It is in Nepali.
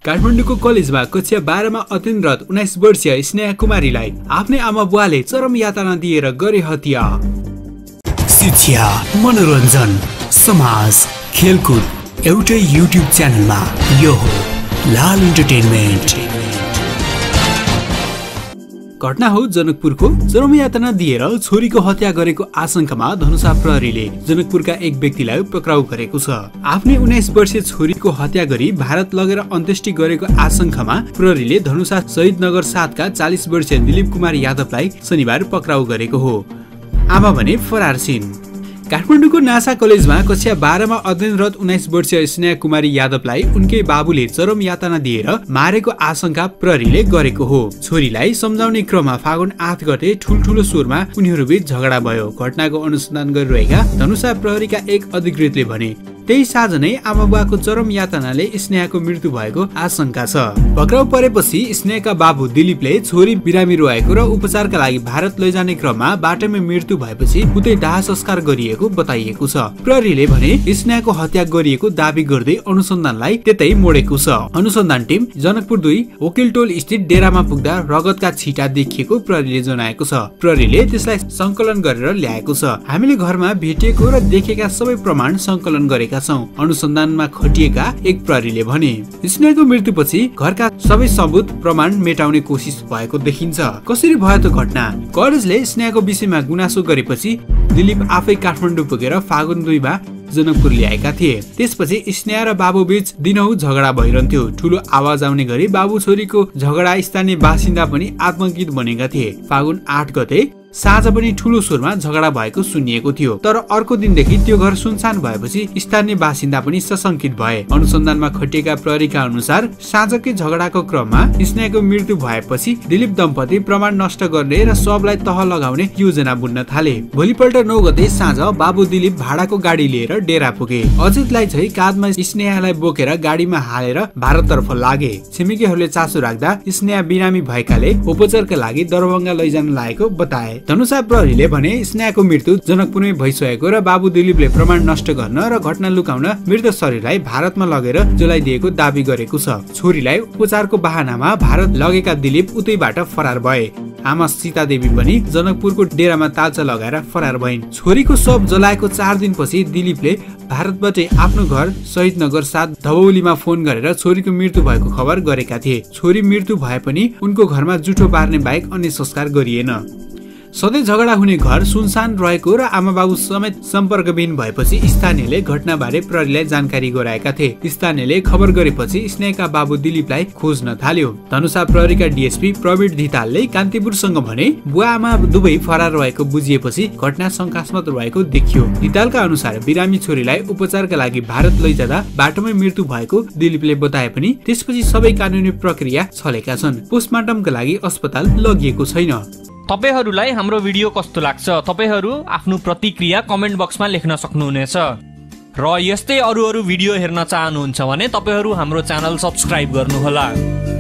काठमाडौँको कलेजमा कक्षा 12 मा अध्ययनरत 19 वर्षीय स्नेहा कुमारीलाई आफ्नै आमा बुवाले चरम यातना दिएर गरे हत्या। शिक्षा, मनोरञ्जन, समाज, खेलकुद एउटै युट्युब च्यानलमा यो हो लाल इन्टरटेनमेन्ट। घटना हो जनकपुरको। चरम यातना दिएर छोरीको हत्या गरेको आशंकामा धनुषा प्रहरीले जनकपुरका एक व्यक्तिलाई पक्राउ गरेको छ। आफ्नै 19 वर्षीय छोरीको हत्या गरी भारत लगेर अन्त्येष्टि गरेको आशंकामा प्रहरीले धनुषा शहीदनगर 7 का 40 वर्षीय दिलीप कुमार यादवलाई शनिबार पक्राउ गरेको हो। आमा भने फरार छिन्। काठमाडौँको नासा कलेजमा कक्षा 12 मा अध्ययनरत 19 वर्षीय स्नेहा कुमारी यादवलाई उनकै बाबुले चरम यातना दिएर मारेको आशंका प्रहरीले गरेको हो। छोरीलाई सम्झाउने क्रममा फागुन 8 गते ठुलठुलो स्वरमा उनीहरूबीच झगडा भयो। घटनाको अनुसन्धान गरिरहेका धनुषा प्रहरीका एक अधिकृतले भने त्यही साँझ नै आमा बुवाको चरम यातनाले स्नेहाको मृत्यु भएको आशंका छ। पक्राउ परेपछि स्नेहाका बाबु दिलीपले छोरी बिरामी रहेको र उपचारका लागि भारत लैजाने क्रममा बाटोमै मृत्यु भएपछि उतै दाह संस्कार गरिएको बताइएको छ। प्रहरीले भने स्नेहाको हत्या गरिएको दाबी गर्दै अनुसन्धानलाई त्यतै मोडेको छ। अनुसन्धान टिम जनकपुर 2 वकिलटोल स्थित डेरामा पुग्दा रगतका छिटा देखिएको प्रहरीले जनाएको छ। प्रहरीले त्यसलाई संकलन गरेर ल्याएको छ। हामीले घरमा भेटिएको र देखेका सबै प्रमाण संकलन गरेका अनुसन्धानमा खटिएका एक प्रहरीले भने स्नेहाको मृत्युपछि घरका सबै सबुत प्रमाण मेटाउने कोसिस भएको देखिन्छ। कसरी भयो त घटना? कलेजले स्नेहाको विषयमा गुनासो गरेपछि दिलीप आफै काठमाडौँ पुगेर फागुन 2 मा जनकपुर ल्याएका थिए। त्यसपछि स्नेहा र बाबु बीच दिनहु झगडा भइरहन्थ्यो। ठुलो आवाज आउने गरी बाबु छोरीको झगडा स्थानीय बासिन्दा पनि आत्मगीत बनेका थिए। फागुन 8 गते साँझ पनि ठुलो स्वरमा झगडा भएको सुनिएको थियो। तर अर्को दिनदेखि त्यो घर सुनसान भएपछि स्थानीय बासिन्दा पनि सशंकित भए। अनुसन्धानमा खटिएका प्रहरीका अनुसार साँझकै झगडाको क्रममा स्नेहाको मृत्यु भएपछि दिलीप दम्पति प्रमाण नष्ट गर्ने र शवलाई तह लगाउने योजना बुन्न थाले। भोलिपल्ट 9 गते साँझ बाबु दिलीप भाडाको गाडी लिएर डेरा पुगे। अजितलाई चाहिँ काँधमा स्नेहालाई बोकेर गाडीमा हालेर भारततर्फ लागे। छिमेकीहरूले चासो राख्दा स्नेहा बिरामी भएकाले उपचारका लागि दरभंगा लैजान लागेको बताए। धनुषा प्रहरीले भने स्नेहाको मृत्यु जनकपुरमै भइसकेको र बाबु दिलीपले प्रमाण नष्ट गर्न र घटना लुकाउन मृत शरीरलाई भारतमा लगेर जलाइदिएको दाबी गरेको छ। छोरीलाई उपचारको बहानामा भारत लगेका दिलीप उतैबाट फरार भए। आमा सीता देवी पनि जनकपुरको डेरामा तालचा लगाएर फरार भइन्। छोरीको शव जलाएको 4 दिनपछि दिलीपले भारतबाटै आफ्नो घर शहीदनगर 7 धवौलीमा फोन गरेर छोरीको मृत्यु भएको खबर गरेका थिए। छोरी मृत्यु भए पनि उनको घरमा जुठो बार्ने बाहेक अन्य संस्कार गरिएन। सधैँ झगडा हुने घर सुनसान रहेको र आमा बाबु समेत सम्पर्कविहीन भएपछि स्थानीयले घटनाबारे प्रहरीलाई जानकारी गराएका थिए। स्थानीयले खबर गरेपछि स्नेहाका बाबु दिलीपलाई खोज्न थाल्यो। धनुषा प्रहरीका डीएसपी प्रवीण धितालले कान्तिपुरसँग भने बुवा आमा दुवै फरार रहेको बुझिएपछि घटना शंकास्पद रहेको देखियो। धितालका अनुसार बिरामी छोरीलाई उपचारका लागि भारत लैजाँदा बाटोमै मृत्यु भएको दिलीपले बताए पनि त्यसपछि सबै कानुनी प्रक्रिया चलेका छन्। पोस्टमार्टमका लागि अस्पताल लगिएको छैन। तपाईहरुलाई हाम्रो भिडियो कस्तो लाग्छ? तपाईहरु आफ्नो प्रतिक्रिया कमेन्ट बक्समा लेख्न सक्नुहुनेछ। र यस्तै अरु भिडियो हेर्न चाहनुहुन्छ भने तपाईहरु हाम्रो च्यानल सब्स्क्राइब गर्नुहोला।